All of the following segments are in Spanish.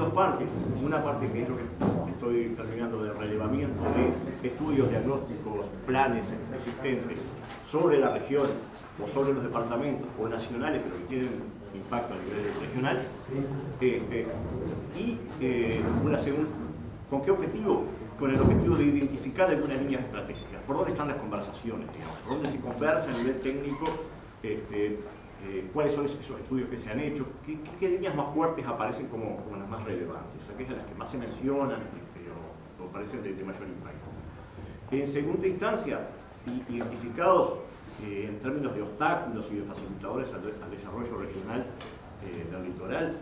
dos partes. Una parte que es lo que estoy terminando de relevamiento de estudios diagnósticos, planes existentes sobre la región o sobre los departamentos o nacionales, pero que tienen impacto a nivel regional. Una segunda, ¿con qué objetivo? Con el objetivo de identificar algunas líneas estratégicas. ¿Por dónde están las conversaciones, digamos? ¿Por dónde se conversa a nivel técnico? ¿Cuáles son esos estudios que se han hecho? ¿Qué líneas más fuertes aparecen como las más relevantes? Aquellas las que más se mencionan o parecen de mayor impacto. En segunda instancia, identificados en términos de obstáculos y de facilitadores al desarrollo regional del litoral,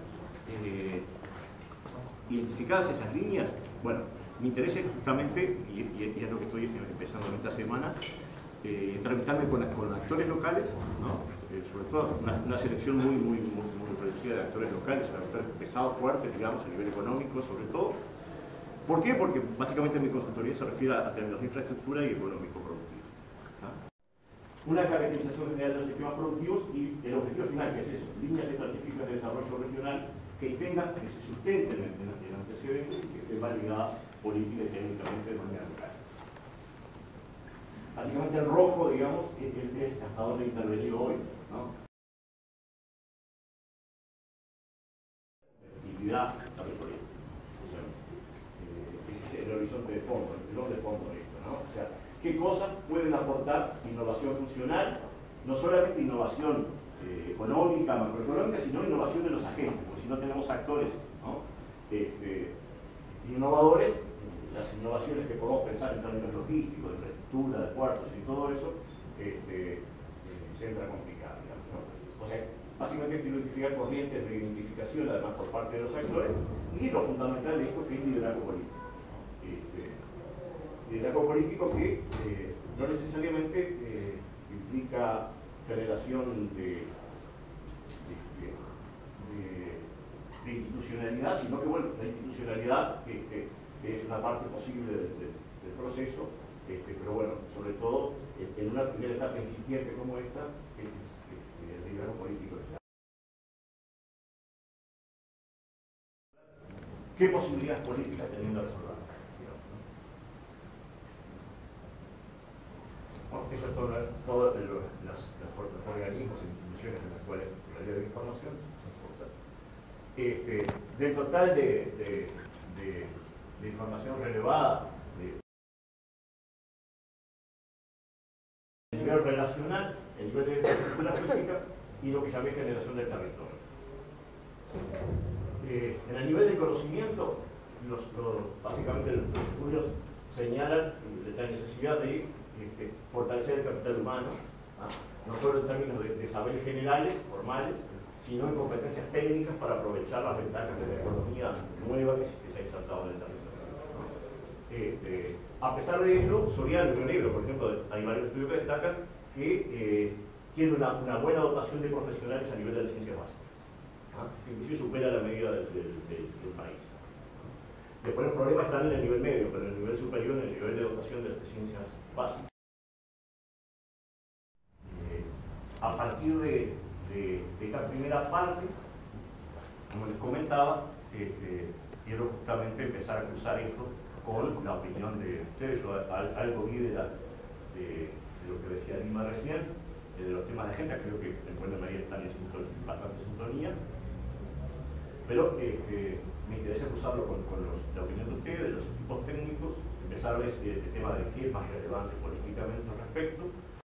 identificadas esas líneas, bueno, mi interés es justamente, y es lo que estoy empezando en esta semana, tramitarme con actores locales, ¿no? Sobre todo una selección muy reducida de actores locales, actores pesados, fuertes, digamos, a nivel económico, sobre todo. ¿Por qué? Porque básicamente mi consultoría se refiere a términos de infraestructura y económico-productivos. Una caracterización general de los sistemas productivos y el objetivo final, que es eso, líneas estratégicas de desarrollo regional que tengan, que se sustenten en antecedentes y que estén validadas política y técnicamente de manera local. Básicamente el rojo, digamos, es hasta donde he intervenido hoy, ¿no? Actividad territorial. Ese es el horizonte de fondo, el telón de fondo de esto, ¿no? O sea, ¿qué cosas pueden aportar innovación funcional? No solamente innovación económica, macroeconómica, sino innovación de los agentes, porque si no tenemos actores, ¿no? Innovadores, las innovaciones que podemos pensar en términos logísticos, de infraestructura, de puertos y todo eso, se entra complicado, digamos, ¿no? O sea, básicamente hay que identificar corrientes de identificación, además por parte de los actores, y lo fundamental de esto que es liderazgo político. Liderazgo político que no necesariamente implica generación de institucionalidad, sino que, bueno, la institucionalidad es una parte posible del proceso, pero bueno, sobre todo en una primera etapa incipiente como esta, el liderazgo político. ¿Qué posibilidades políticas teniendo a resolver? Bueno, eso es todos los organismos e instituciones en las cuales relevo información. Del total de información relevada, el nivel relacional, el nivel de infraestructura física y lo que llamé generación del territorio. En el nivel de conocimiento, básicamente los estudios señalan la necesidad de fortalecer el capital humano, no solo en términos de saberes generales, formales, sino en competencias técnicas para aprovechar las ventajas de la economía nueva que se ha insertado en el territorio. A pesar de ello, Soriano y Río Negro, por ejemplo, hay varios estudios que destacan que tiene una buena dotación de profesionales a nivel de la ciencia básica, que inclusive supera la medida del país. Después los problemas están en el nivel medio, pero en el nivel superior, en el nivel de dotación de ciencias básicas. A partir de esta primera parte, como les comentaba, quiero justamente empezar a cruzar esto con la opinión de ustedes. Yo algo vi de lo que decía Lima recién, de los temas de agenda, creo que en buena medida están en bastante sintonía, pero me interesa cruzarlo con la opinión de ustedes, de los equipos técnicos, empezar a ver el tema de qué es más relevante políticamente al respecto,